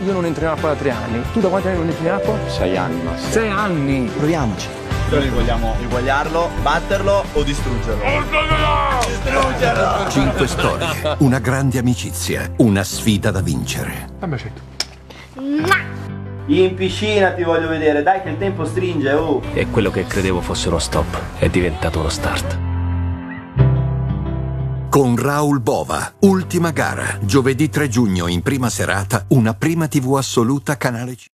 io non entro in acqua da 3 anni. Tu da quanti anni non entri in acqua? 6 anni massimo. 6 anni! Proviamoci. Noi vogliamo eguagliarlo, batterlo o distruggerlo? Distruggerlo! 5 storie, una grande amicizia, una sfida da vincere. Dammi accetto. In piscina ti voglio vedere, dai che il tempo stringe, oh! E quello che credevo fosse uno stop è diventato uno start. Con Raoul Bova, ultima gara, giovedì 3 giugno in prima serata, una Prima TV assoluta canale 5.